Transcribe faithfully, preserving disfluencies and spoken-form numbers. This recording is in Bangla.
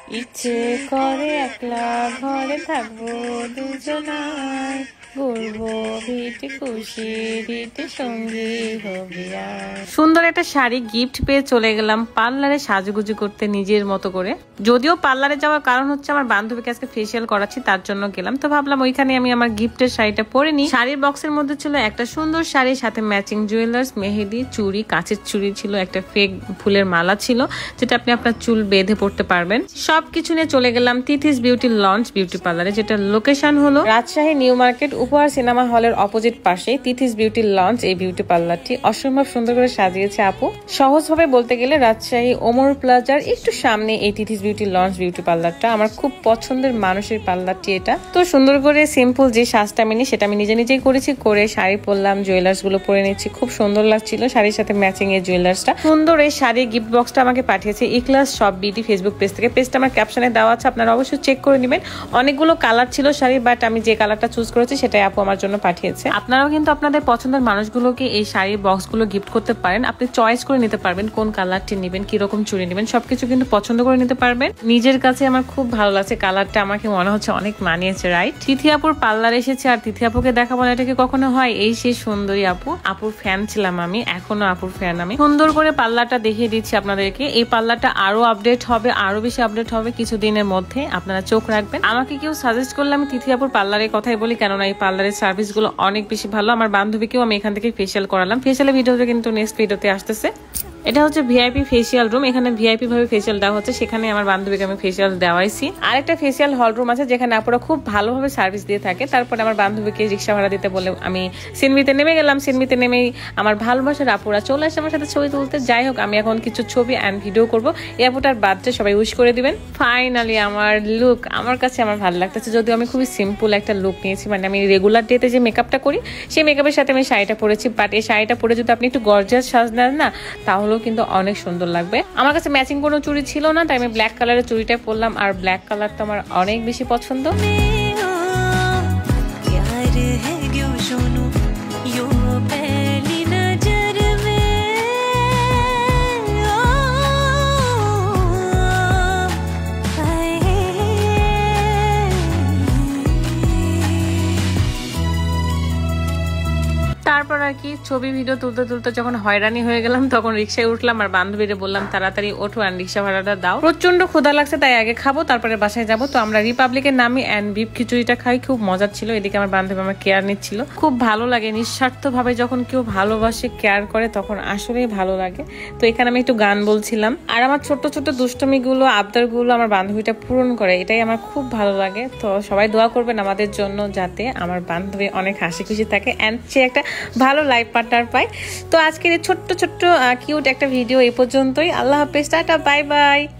ইচ্ছে করে একলা ঘরে থাকবো দুজনায়, ঘুরবো ভিটে খুশি ভিটে সঙ্গী হবে। সুন্দর একটা শাড়ি গিফট পেয়ে চলে গেলাম পার্লারে সাজুগুজু করতে নিজের মতো করে। যদিও পার্লারে যাওয়ার কারণ হচ্ছে আমার বান্ধবীকে আজকে ফেসিয়াল করাচ্ছি, তার জন্য গেলাম। তো ভাবলাম ওইখানে আমি আমার গিফটের শাড়িটা পরে নিই। শাড়ির বক্সের মধ্যে ছিল একটা সুন্দর শাড়ি, সাথে ম্যাচিং জুয়েলার্স, মেহেদি, চুড়ি, কাঁচের চুড়ি ছিল, একটা ফেক ফুলের মালা ছিল যেটা আপনি আপনার চুল বেঁধে পড়তে পারবেন। সবকিছু নিয়ে চলে গেলাম তিথিস বিউটি লঞ্চ বিউটি পার্লারে, যেটা লোকেশন হলো রাজশাহী নিউ মার্কেট উপহার সিনেমা হলের অপোজিট পাশে তিথিস বিউটি লঞ্চ। এই বিউটি পার্লারটি অসম্ভব সুন্দর করে সাজিয়েছে আপু। সহজভাবে বলতে গেলে রাজশাহী ওমর প্লাজার একটু সামনে এই তিথিস বিউটি লঞ্চ বিউটি পার্লারটা। আমার খুব পছন্দের মানুষের পার্লারটি এটা। তো সুন্দর করে সিম্পল যে সাজটা আমি নি সেটা আমি নিজে নিজেই করেছি, করে শাড়ি পরলাম, জুয়েলার্স গুলো পরে নিচ্ছি। খুব সুন্দর লাগছিল শাড়ির সাথে ম্যাচিং এই জুয়েলার্সটা। সুন্দর এই শাড়ি গিফট বক্সটা আমাকে পাঠিয়েছে ইক্লাস শপ বিউটি ফেসবুক পেজ থেকে। পেজটা আমার ক্যাপশনে দেওয়া আছে, আপনারা অবশ্যই চেক করে নেবেন। অনেকগুলো কালার ছিল শাড়ি, বাট আমি যে কালারটা চুজ করেছি সেটাই আপু আমার জন্য পাঠিয়েছে। আপনারাও কিন্তু আপনাদের পছন্দের মানুষগুলোকে এই শাড়ির বক্স গুলো গিফট করতে পারেন। আপনি চয়েস করে নিতে পারবেন কোন কালারটি নেবেন, কিরকম চুড়ি নেবেন, সবকিছু কিন্তু পছন্দ করে নিতে পারবেন। নিজের কাছে আমার খুব ভালো লাগছে কালারটা, আমাকে মনে হচ্ছে অনেক মানিয়েছে, রাইট? তিথি আপুর পার্লার এসেছে, আর তিথি আপুকে দেখাবো না এটা কি কখনো হয়? এই সেই সুন্দরী আপু, আপুর ফ্যান ছিলাম আমি, এখনো আপুর ফ্যান আমি। সুন্দর করে পার্লারটা দেখিয়ে দিচ্ছি আপনাদেরকে। এই পার্লারটা আরো আপডেট হবে, আরো বেশি আপডেট হবে কিছুদিনের মধ্যে, আপনারা চোখ রাখবেন। আমাকে কেউ সাজেস্ট করলে আমি তিথি আপুর পার্লারের কথাই বলি, কেননা এই পার্লারের সার্ভিস গুলো অনেক বেশি ভালো। আমার বান্ধবীকেও আমি এখান থেকে ফেসিয়াল করালাম। ফেসিয়ালের ভিডিওটা কিন্তু নেক্সট ভিডিওতে আসতেছে। এটা হচ্ছে ভিআইপি ফেসিয়াল রুম, এখানে ভিআইপি ভাবে ফেসিয়াল দেওয়া হচ্ছে, সেখানে আমার বান্ধবীকে আমি ফেসিয়াল দেওয়াইছি। আর একটা ফেসিয়াল হল রুম আছে যেখানে আপুরা খুব ভালোভাবে সার্ভিস দিয়ে থাকে। তারপরে আমার বান্ধবীকে রিক্সা ভাড়া দিতে বলে আমি সিনমিতে নেমে গেলাম। সিনমিতে নেমেই আমার ভালোবাসার আপুরা চলে আসে আমার সাথে ছবি তুলতে। যাই হোক, আমি এখন কিছু ছবি অ্যান্ড ভিডিও করবো। এই আপুটার বার্থডে সবাই উইশ করে দিবেন। ফাইনালি আমার লুক আমার কাছে আমার ভালো লাগতেছে, যদিও আমি খুবই সিম্পল একটা লুক নিয়েছি, মানে আমি রেগুলার ডেতে যে মেকআপটা করি সেই মেকআপের সাথে আমি শাড়িটা পরেছি। বাট এই শাড়িটা পরে যদি আপনি একটু গর্জিয়াস সাজ নেন না, তাহলে কিন্তু অনেক সুন্দর লাগবে। আমার কাছে ম্যাচিং কোনো চুড়ি ছিল না, তাই আমি ব্ল্যাক কালারের চুড়িটা পরলাম। আর ব্ল্যাক কালার তো আমার অনেক বেশি পছন্দ। তারপর আর কি ছবি ভিডিও তুলতে তুলতে যখন হয়রানি হয়ে গেলাম, তখন রিক্সায় উঠলাম আর বান্ধবীরে বললাম তাড়াতাড়ি ওঠো আর রিক্সা ভাড়াটা দাও। প্রচন্ড ক্ষুধা লাগছে, তাই আগে খাবো তারপরে বাসায় যাবো। তো আমরা রিপাবলিকের নামি অ্যান্ড বিফ খিচুড়িটা খাই, খুব মজার ছিল। এদিকে আমার বান্ধবী আমার কেয়ার নিচ্ছিল। খুব ভালো লাগে নিঃস্বার্থ ভাবে যখন কেউ ভালোবাসে, কেয়ার করে, তখন আসলেই ভালো লাগে। তো এখানে আমি একটু গান বলছিলাম, আর আমার ছোট্ট ছোট্ট দুষ্টমি গুলো আবদার গুলো আমার বান্ধবীটা পূরণ করে, এটাই আমার খুব ভালো লাগে। তো সবাই দোয়া করবেন আমাদের জন্য, যাতে আমার বান্ধবী অনেক হাসি খুশি থাকে অ্যান্ড সে একটা ভালো লাইফ পার্টনার পাই। তো আজকের এই ছোট্ট ছোট্ট কিউট একটা ভিডিও এই পর্যন্তই। আল্লাহ হাফেজ, টাটা, বাই বাই।